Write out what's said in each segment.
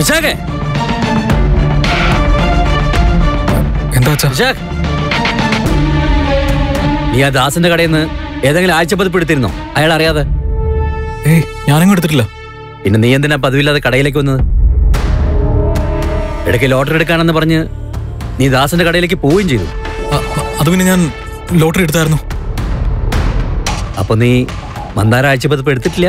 നീ ആ ദാസന്റെ കടയിൽ നിന്ന് ഏതെങ്കിലും ആഴ്ചപ്പതിപ്പ് എടുത്തിരുന്നോ? അയാൾ അറിയാതെ? ഞാനങ്ങ് എടുത്തിട്ടില്ല. പിന്നെ നീ എന്തിനാ പതിവില്ലാതെ കടയിലേക്ക് വന്നത്? ഇടയ്ക്ക് ലോട്ടറി എടുക്കാനെന്ന് പറഞ്ഞ് നീ ദാസന്റെ കടയിലേക്ക് പോവുകയും ചെയ്തു. അത് പിന്നെ ഞാൻ ലോട്ടറി എടുത്തായിരുന്നു. അപ്പൊ നീ മന്ദാര ആഴ്ചപ്പതിപ്പ് എടുത്തിട്ടില്ല?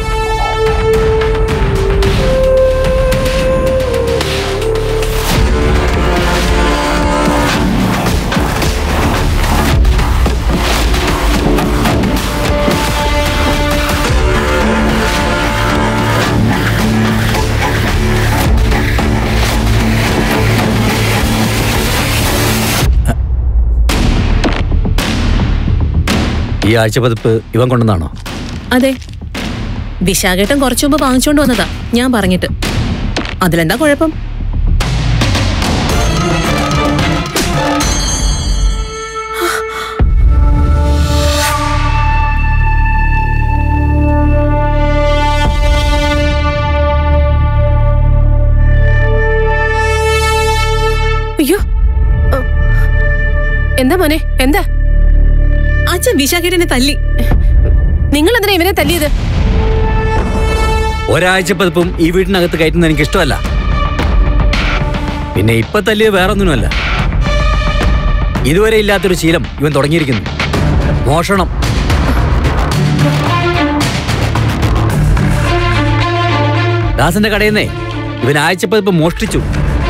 ഈ ആഴ്ചപ്പതിപ്പ് ഇവൻ കൊണ്ടുവന്നാണോ? അതെ, വിശാഖേട്ടൻ കുറച്ചു മുമ്പ് വാങ്ങിച്ചോണ്ട് വന്നതാ ഞാൻ പറഞ്ഞിട്ട്. അതിലെന്താ കുഴപ്പം? അയ്യോ, എന്താ മോനെ? എന്താ? അച്ഛൻ വിശാഖേട്ടനെ തല്ലി. നിങ്ങൾ എന്തിനാ ഇവനെ തല്ലിയത്? ഒരാഴ്ചപ്പതിപ്പും ഈ വീട്ടിനകത്ത് കയറ്റുന്നത് എനിക്ക് ഇഷ്ടമല്ല. പിന്നെ ഇപ്പൊ തല്ലിയത് വേറൊന്നിനുമല്ല. ഇതുവരെ ഇല്ലാത്തൊരു ശീലം ഇവൻ തുടങ്ങിയിരിക്കുന്നു. മോഷണം. ദാസന്റെ കടയിൽ നിന്നേ ഇവൻ ആഴ്ചപ്പതിപ്പ് മോഷ്ടിച്ചു.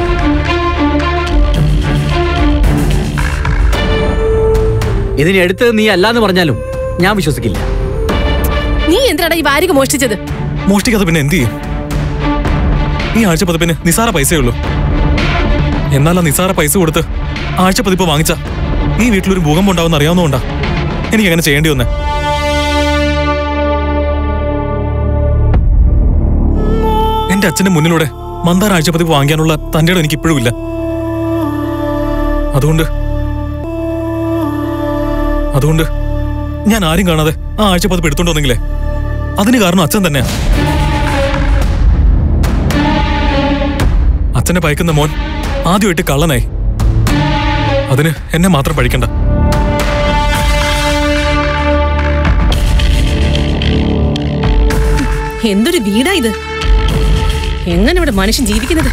ഇതിന് എടുത്തത് നീ അല്ലാന്ന് പറഞ്ഞാലും ഞാൻ വിശ്വസിക്കില്ല. നീ എന്തിനാണ് ഈ വാരിക മോഷ്ടിച്ചത്? മോഷ്ടിക്കാതെ പിന്നെ എന്ത് ചെയ്യും? ഈ ആഴ്ചപ്പതിപ്പിന് നിസാര പൈസയുള്ളൂ. എന്നാലും നിസാര പൈസ കൊടുത്ത് ആഴ്ചപ്പതിപ്പ് വാങ്ങിച്ച ഈ വീട്ടിലൊരു ഭൂകമ്പം ഉണ്ടാവുമെന്ന് അറിയാവുന്നതുകൊണ്ടാ എനിക്ക് അങ്ങനെ ചെയ്യേണ്ടി വന്നേ. എന്റെ അച്ഛന്റെ മുന്നിലൂടെ മന്ദാര ആഴ്ചപ്പതിപ്പ് വാങ്ങിക്കാനുള്ള തന്റെ ഇടം എനിക്ക് ഇപ്പോഴും ഇല്ല. അതുകൊണ്ട് ഞാൻ ആരും കാണാതെ ആ ആഴ്ചപ്പതിപ്പ് എടുത്തോണ്ട് വന്നെങ്കിലേ അതിന് കാരണം അച്ഛൻ തന്നെയാ. അച്ഛനെ പയക്കുന്ന മോൻ ആദ്യമായിട്ട് കള്ളനായി. അതിന് എന്നെ മാത്രം പഴിക്കണ്ട. എന്തൊരു വീടാ ഇത്! എങ്ങനെ ഇവിടെ മനുഷ്യൻ ജീവിക്കുന്നത്?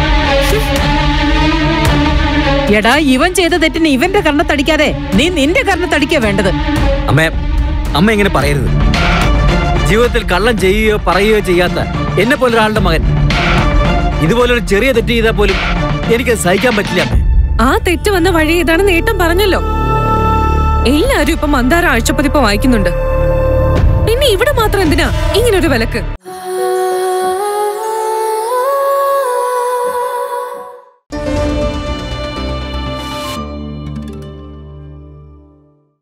എടാ, ഇവൻ ചെയ്ത തെറ്റിന് ഇവന്റെ കർണത്തടിക്കാതെ നീ നിന്റെ കർണത്തടിക്കാ വേണ്ടത്. അമ്മ ഇങ്ങനെ പറയരുത്. ജീവിതത്തിൽ കള്ളം ചെയ്യുകയോ പറയുകയോ ചെയ്യാത്ത എന്നെ പോലൊരാളുടെ മകൻ ഇതുപോലൊരു ചെറിയ തെറ്റ് ചെയ്താൽ പോലും എനിക്കത് സഹിക്കാൻ പറ്റില്ല. ആ തെറ്റ് വന്ന വഴി ഇതാണെന്ന് ഏട്ടൻ പറഞ്ഞല്ലോ. എല്ലാരും ഇപ്പൊ മന്ദാര ആഴ്ചപ്പതിപ്പ് വായിക്കുന്നുണ്ട്. പിന്നെ ഇവിടെ മാത്രം എന്തിനാ ഇങ്ങനൊരു വിലക്ക്?